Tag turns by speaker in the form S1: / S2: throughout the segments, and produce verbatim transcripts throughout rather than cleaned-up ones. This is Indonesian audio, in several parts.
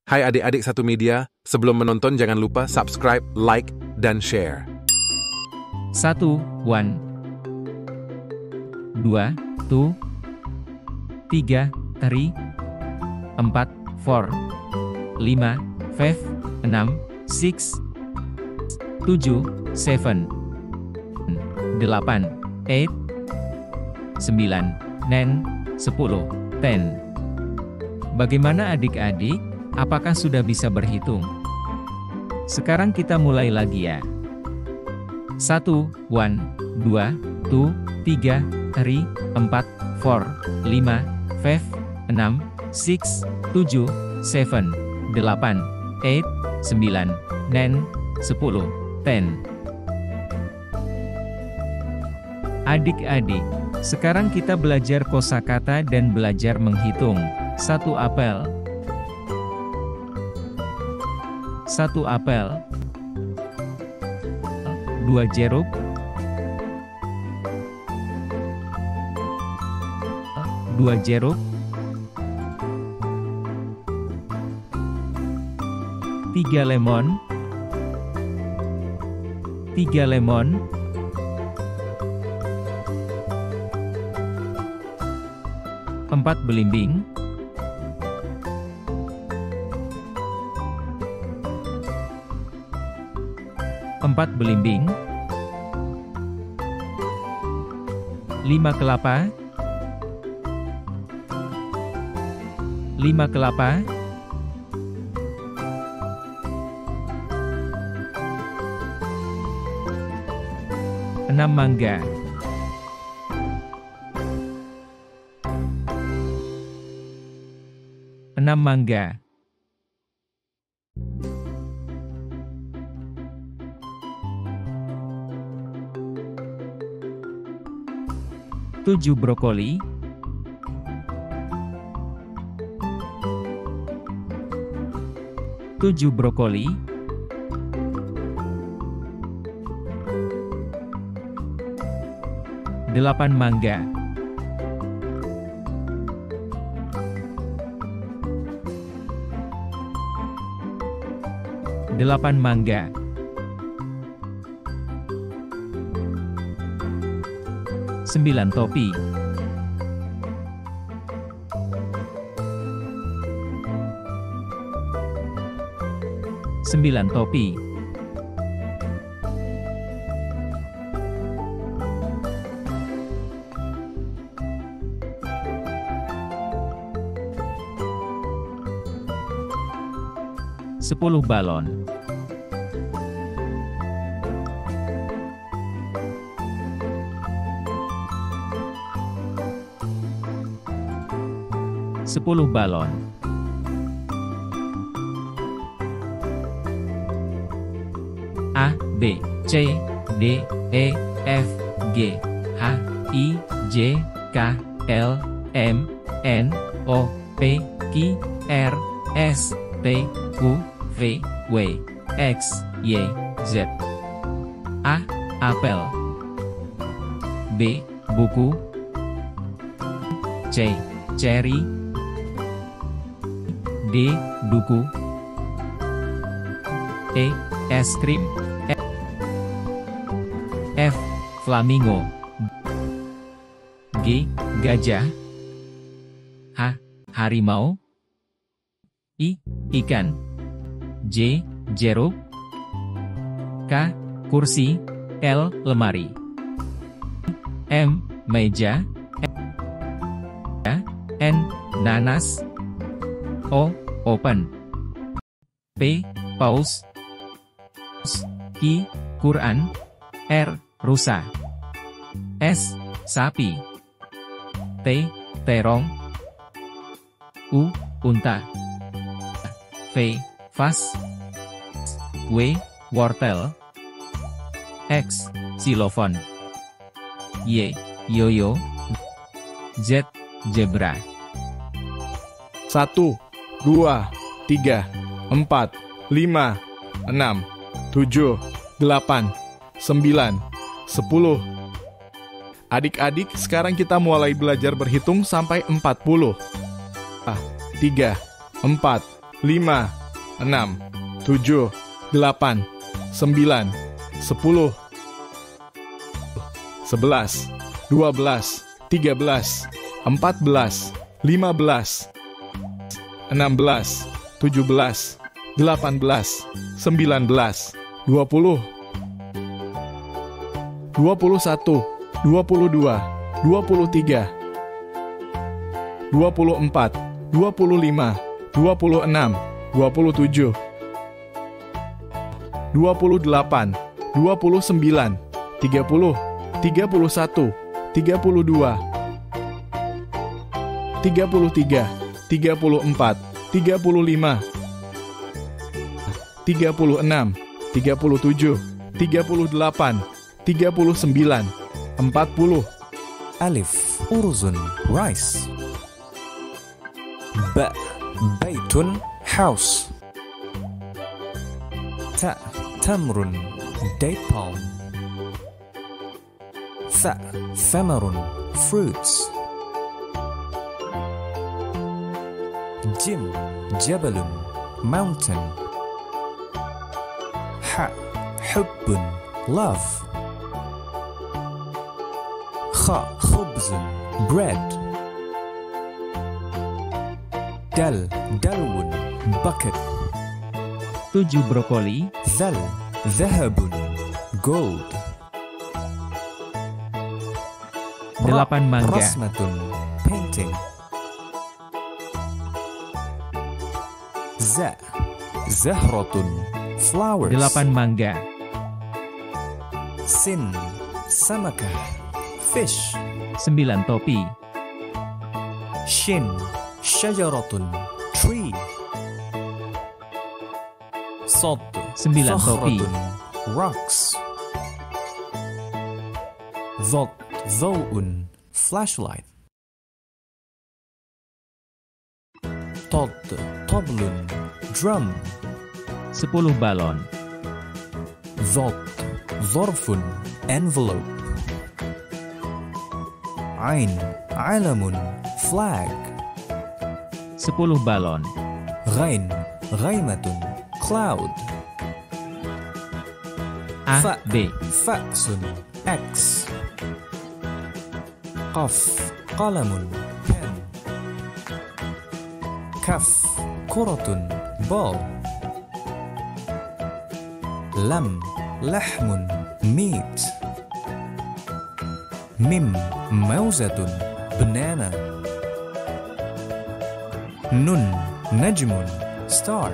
S1: Hai adik-adik satu media, sebelum menonton jangan lupa subscribe, like, dan share.
S2: Satu, one. Dua, two. Tiga, three. Empat, four. Lima, five. Enam, six. Tujuh, seven. Delapan, eight. Sembilan, nine. Sepuluh, ten. Bagaimana adik-adik? Apakah sudah bisa berhitung? Sekarang kita mulai lagi ya. Satu, one, dua, two, tiga, three, empat, four, lima, five, enam, six, tujuh, seven, delapan, eight, sembilan, nine, sepuluh, ten. Adik-adik, sekarang kita belajar kosakata dan belajar menghitung. Satu apel. Satu apel. Dua jeruk. Dua jeruk. Tiga lemon. Tiga lemon. Empat belimbing. Empat belimbing. Lima kelapa. Lima kelapa. Enam mangga. Enam mangga. Tujuh brokoli. Tujuh brokoli. Delapan mangga. Delapan mangga. Sembilan topi. Sembilan topi. Sepuluh balon. Sepuluh balon. A, B, C, D, E, F, G, H, I, J, K, L, M, N, O, P, Q, R, S, T, U, V, W, X, Y, Z. A, apel. B, buku. C, cherry. D, duku. E, es krim. F, flamingo. G, gajah. H, harimau. I, ikan. J, jeruk. K, kursi. L, lemari. M, meja. N, nanas. O, open. P, paus. Q, Quran. R, rusa. S, sapi. T, terong. U, unta. V, vas. W, wortel. X, xilofon. Y, yoyo. Z, zebra.
S3: Satu, dua, tiga, empat, lima, enam, tujuh, delapan, sembilan, sepuluh. Adik-adik, sekarang kita mulai belajar berhitung sampai empat puluh. Ah, tiga, empat, lima, enam, tujuh, delapan, sembilan, sepuluh, sebelas, dua belas, tiga belas, empat belas, lima belas, enam belas, tujuh belas, delapan belas, sembilan belas, dua puluh, dua puluh satu, dua puluh dua, dua puluh tiga, dua puluh empat, dua puluh lima, dua puluh enam, dua puluh tujuh, dua puluh delapan, dua puluh sembilan, tiga puluh, tiga puluh satu, tiga puluh dua, tiga puluh tiga, tiga puluh empat, tiga puluh lima, tiga puluh enam, tiga puluh tujuh, tiga puluh delapan, tiga puluh sembilan, empat puluh.
S4: Alif, urzun, rice. Ba, baitun, house. Ta, tamrun, date palm. Tha, thamarun, fruits. Jim, jabalun, mountain. Ha, hubbun, love. Kha, khubzun, bread. Dal, dalwun, bucket.
S2: tujuh brokoli,
S4: Dhal, dhahabun, gold.
S2: delapan mangga,
S4: Rasmatun, painting. Za, zahratun, flowers.
S2: delapan mangga,
S4: Sin, samaka, fish.
S2: sembilan topi,
S4: Shin, shajaratun, tree. Sad,
S2: Sembilan topi.
S4: sakhratun, rocks. Dhad, dhaw'un, flashlight. Tad, tablun, drum.
S2: sepuluh balon,
S4: Dhad, dharfun, envelope. Ain, alamun, flag.
S2: sepuluh balon,
S4: Ghain, ghaimatun, cloud.
S2: A,
S4: Fa,
S2: B,
S4: fa'sun, X. Qaf, qalamun, pen. Kaf, kuratun, ball. Lam, lahmun, meat. Mim, mauzatun, banana. Nun, najmun, star.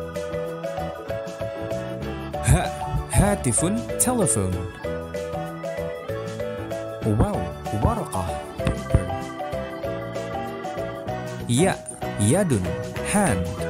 S4: Ha, hatifun, telephone. Wow, waraqah, paper. Ya, yadun, hand.